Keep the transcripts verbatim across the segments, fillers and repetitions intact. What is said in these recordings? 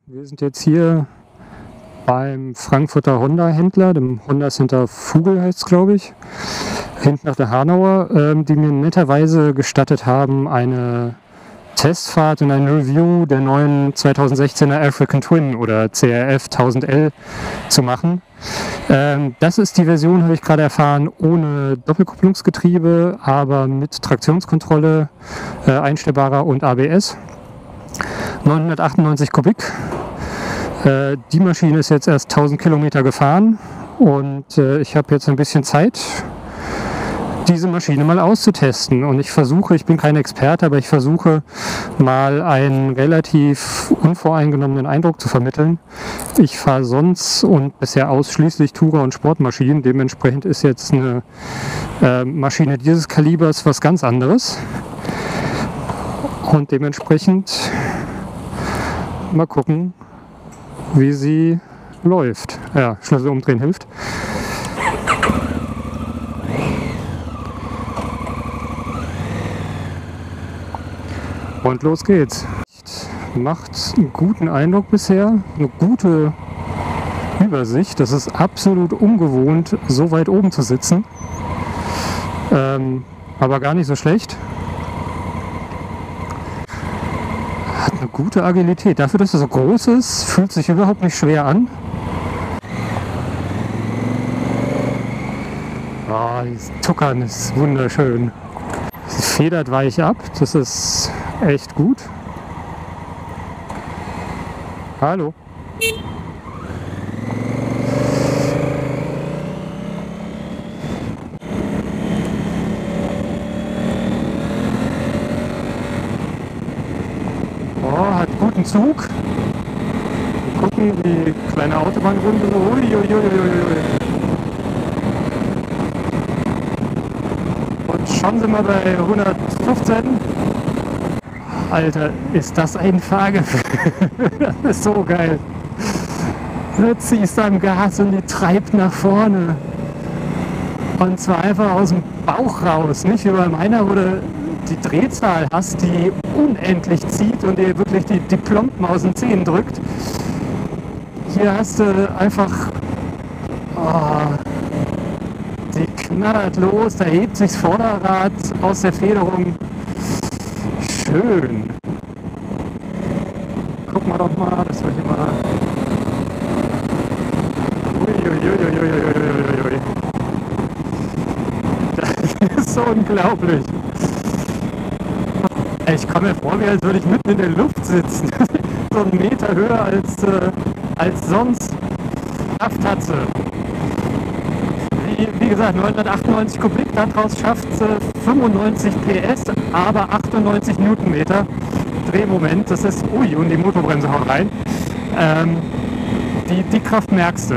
Wir sind jetzt hier beim Frankfurter Honda-Händler, dem Honda Center Vogel heißt es, glaube ich, hinten nach der Hanauer, ähm, die mir netterweise gestattet haben, eine Testfahrt und ein Review der neuen zweitausendsechzehner African Twin oder C R F tausend L zu machen. Ähm, das ist die Version, habe ich gerade erfahren, ohne Doppelkupplungsgetriebe, aber mit Traktionskontrolle, äh, einstellbarer und A B S. neunhundertachtundneunzig Kubik. Äh, die Maschine ist jetzt erst tausend Kilometer gefahren und äh, ich habe jetzt ein bisschen Zeit, diese Maschine mal auszutesten. Und ich versuche, ich bin kein Experte, aber ich versuche mal einen relativ unvoreingenommenen Eindruck zu vermitteln. Ich fahre sonst und bisher ausschließlich Tourer- und Sportmaschinen. Dementsprechend ist jetzt eine äh, Maschine dieses Kalibers was ganz anderes. Und dementsprechend mal gucken, wie sie läuft. Ja, Schlüssel umdrehen hilft. Und los geht's. Macht einen guten Eindruck bisher, eine gute Übersicht. Das ist absolut ungewohnt, so weit oben zu sitzen. Ähm, aber gar nicht so schlecht. Hat eine gute Agilität. Dafür, dass er so groß ist, fühlt sich überhaupt nicht schwer an. Oh, dieses Tuckern ist wunderschön. Es federt weich ab, das ist echt gut. Hallo. Oh, hat guten Zug. Wir gucken, die kleine Autobahnrunde so. Uiuiuiui. Und schon sind wir bei hundertfünfzehn. Alter, ist das ein Fahrgefühl. Das ist so geil. Du ziehst am Gas und die treibt nach vorne. Und zwar einfach aus dem Bauch raus. Nicht wie bei meiner, wo du die Drehzahl hast, die unendlich zieht und dir wirklich die, die Plomben aus den Zähnen drückt. Hier hast du einfach... Oh, die knallert los, da hebt sich das Vorderrad aus der Federung. Schön. Gucken wir doch mal, das war hier mal... Uiuiuiuiuiuiui. Das ist so unglaublich. Ich komme mir vor, wie als würde ich mitten in der Luft sitzen. So einen Meter höher als, äh, als sonst. Kraft hat sie. Wie, wie gesagt, neunhundertachtundneunzig Kubik, daraus schafft sie fünfundneunzig P S, aber achtundneunzig Newtonmeter Drehmoment. Das ist, ui, und die Motorbremse haut rein. Ähm, die, die Kraft merkst du.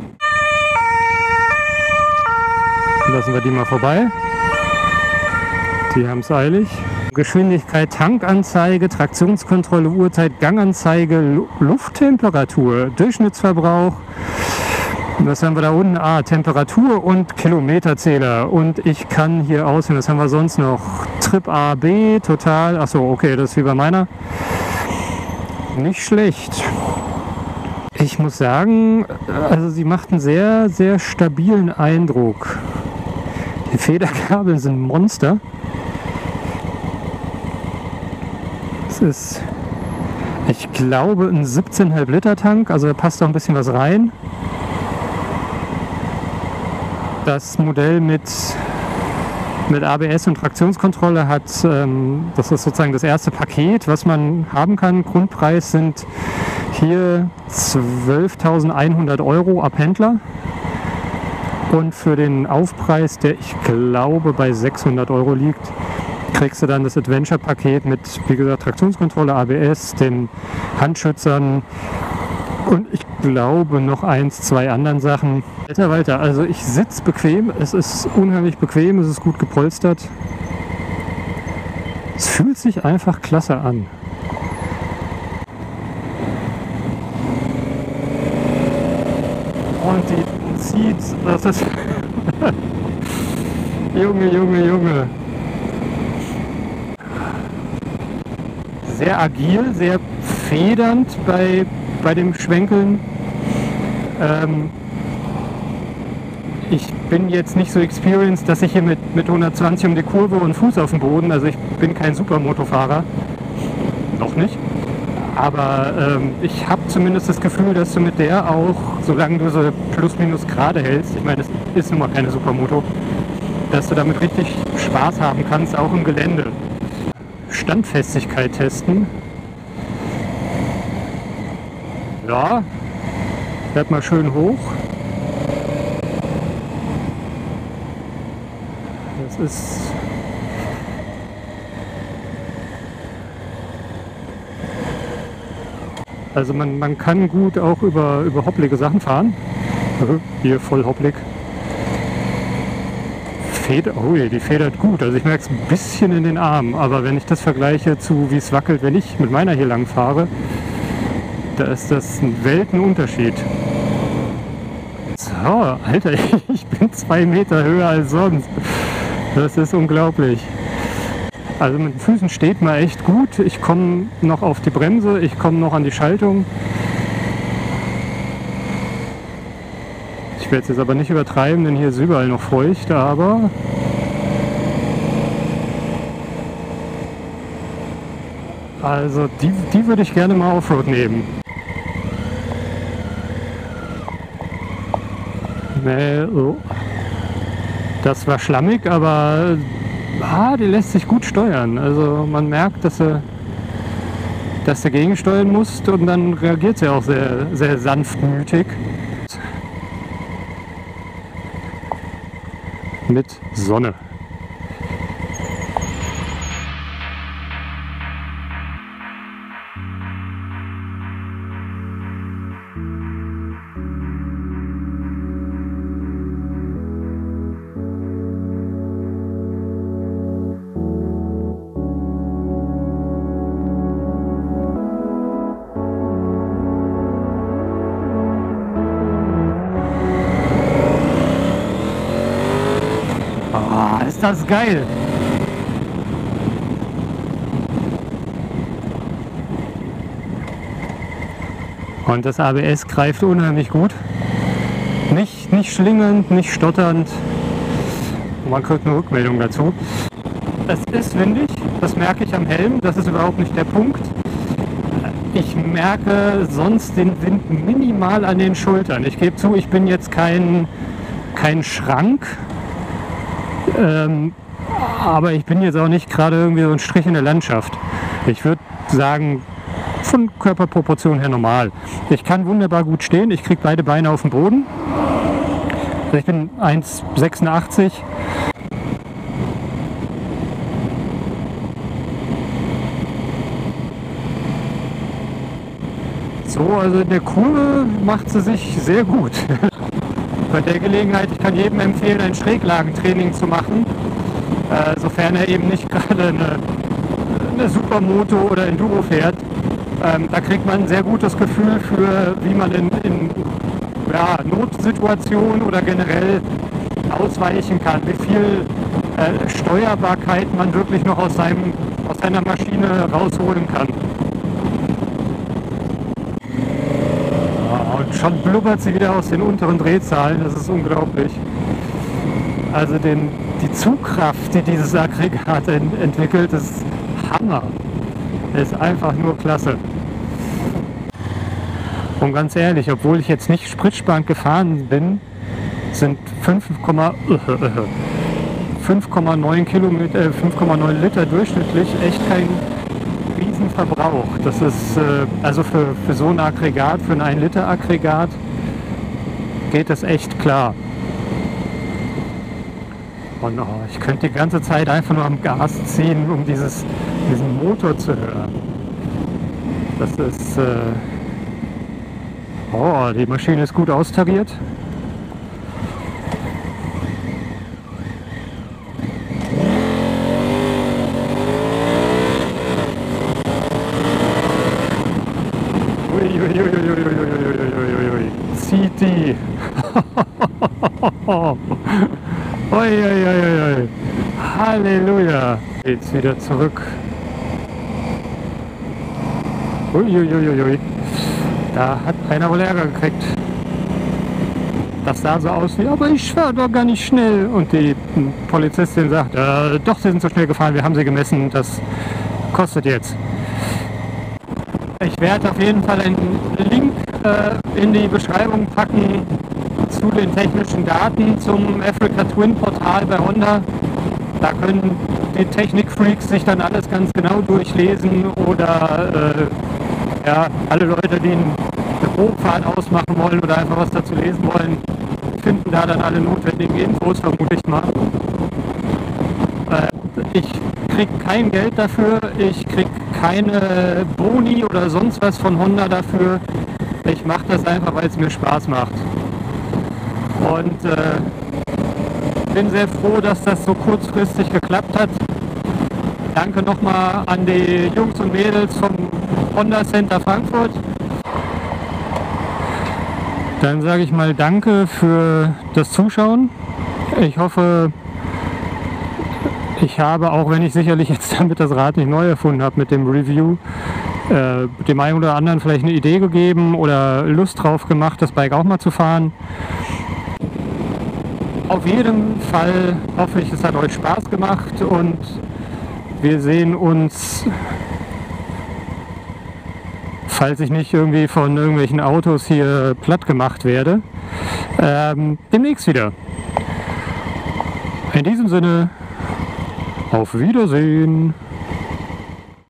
Lassen wir die mal vorbei. Die haben es eilig. Geschwindigkeit, Tankanzeige, Traktionskontrolle, Uhrzeit, Ganganzeige, Lu Lufttemperatur, Durchschnittsverbrauch. Was haben wir da unten? Ah, Temperatur und Kilometerzähler. Und ich kann hier auswählen, was haben wir sonst noch? Trip A, B, total. Achso, okay, das ist wie bei meiner. Nicht schlecht. Ich muss sagen, also sie macht einen sehr, sehr stabilen Eindruck. Die Federgabel sind Monster. Es ist, ich glaube, ein siebzehn Komma fünf Liter Tank, also da passt auch ein bisschen was rein. Das Modell mit, mit A B S und Traktionskontrolle hat, ähm, das ist sozusagen das erste Paket, was man haben kann. Grundpreis sind hier zwölftausendeinhundert Euro ab Händler. Und für den Aufpreis, der ich glaube bei sechshundert Euro liegt, kriegst du dann das Adventure-Paket mit, wie gesagt, Traktionskontrolle, A B S, den Handschützern und ich glaube noch eins, zwei anderen Sachen. Weiter, weiter. Also ich sitze bequem, es ist unheimlich bequem, es ist gut gepolstert. Es fühlt sich einfach klasse an. Und die zieht, das ist... Junge, Junge, Junge. Sehr agil, sehr federnd bei bei dem Schwenkeln. Ähm, ich bin jetzt nicht so experienced, dass ich hier mit, mit hundertzwanzig um die Kurve und Fuß auf dem Boden, also ich bin kein Supermotofahrer, noch nicht. Aber ähm, ich habe zumindest das Gefühl, dass du mit der auch, solange du so plus minus gerade hältst, ich meine, das ist nun mal keine Supermoto, dass du damit richtig Spaß haben kannst, auch im Gelände. Standfestigkeit testen. Ja, fährt mal schön hoch. Das ist... Also man, man kann gut auch über, über hopplige Sachen fahren. Hier voll hopplig. Feder, oh je, die federt gut. Also ich merke es ein bisschen in den Armen. Aber wenn ich das vergleiche zu wie es wackelt, wenn ich mit meiner hier lang fahre, da ist das ein Weltenunterschied. So, Alter, ich bin zwei Meter höher als sonst. Das ist unglaublich. Also mit den Füßen steht man echt gut. Ich komme noch auf die Bremse, ich komme noch an die Schaltung. Ich werde es jetzt aber nicht übertreiben, denn hier ist überall noch feucht, aber... Also die, die würde ich gerne mal Offroad nehmen. Nee, oh. Das war schlammig, aber... Ah, die lässt sich gut steuern. Also man merkt, dass du, dass du gegensteuern musst und dann reagiert sie auch sehr, sehr sanftmütig. Mit Sonne. Ah, ist das geil! Und das A B S greift unheimlich gut. Nicht, nicht schlingernd, nicht stotternd. Und man kriegt eine Rückmeldung dazu. Es ist windig, das merke ich am Helm, das ist überhaupt nicht der Punkt. Ich merke sonst den Wind minimal an den Schultern. Ich gebe zu, ich bin jetzt kein, kein Schrank. Ähm, aber ich bin jetzt auch nicht gerade irgendwie so ein Strich in der Landschaft. Ich würde sagen, von Körperproportion her normal. Ich kann wunderbar gut stehen, ich kriege beide Beine auf den Boden. Also ich bin eins Komma sechsundachtzig. So, also in der Kurve macht sie sich sehr gut. Bei der Gelegenheit, ich kann jedem empfehlen, ein Schräglagentraining zu machen, äh, sofern er eben nicht gerade eine, eine Supermoto oder Enduro fährt. Ähm, da kriegt man ein sehr gutes Gefühl für, wie man in, in ja, Notsituationen oder generell ausweichen kann, wie viel äh, Steuerbarkeit man wirklich noch aus, seinem, aus seiner Maschine rausholen kann. Und schon blubbert sie wieder aus den unteren Drehzahlen, das ist unglaublich. Also den, die Zugkraft, die dieses Aggregat ent entwickelt, ist Hammer. Ist einfach nur klasse. Und ganz ehrlich, obwohl ich jetzt nicht Spritspark gefahren bin, sind fünf Komma neun Kilometer, äh, fünf Komma neun Liter durchschnittlich echt kein Riesenverbrauch. Das ist äh, also für, für so ein Aggregat, für ein ein Liter Aggregat geht das echt klar. Und oh, ich könnte die ganze Zeit einfach nur am Gas ziehen, um dieses, diesen Motor zu hören. Das ist äh oh, die Maschine ist gut austariert. C D. Ui, ui, ui, ui. Halleluja. Jetzt wieder zurück. Uiuiuiui. Da hat einer wohl Ärger gekriegt. Das sah so aus wie, aber ich fahre doch gar nicht schnell. Und die Polizistin sagt, äh, doch, Sie sind so schnell gefahren, wir haben Sie gemessen, das kostet jetzt. Ich werde auf jeden Fall einen Link äh, in die Beschreibung packen zu den technischen Daten zum Africa Twin Portal bei Honda. Da können die Technikfreaks sich dann alles ganz genau durchlesen oder äh, ja, alle Leute, die eine Probefahrt ausmachen wollen oder einfach was dazu lesen wollen, finden da dann alle notwendigen Infos, vermute ich mal. Äh, ich krieg kein Geld dafür, ich krieg keine Boni oder sonst was von Honda dafür. Ich mache das einfach, weil es mir Spaß macht. Und äh, bin sehr froh, dass das so kurzfristig geklappt hat. Danke nochmal an die Jungs und Mädels vom Honda Center Frankfurt. Dann sage ich mal danke für das Zuschauen. Ich hoffe, ich habe, auch wenn ich sicherlich jetzt damit das Rad nicht neu erfunden habe mit dem Review, äh, dem einen oder anderen vielleicht eine Idee gegeben oder Lust drauf gemacht, das Bike auch mal zu fahren. Auf jeden Fall hoffe ich, es hat euch Spaß gemacht und wir sehen uns, falls ich nicht irgendwie von irgendwelchen Autos hier platt gemacht werde, ähm, demnächst wieder. In diesem Sinne, auf Wiedersehen!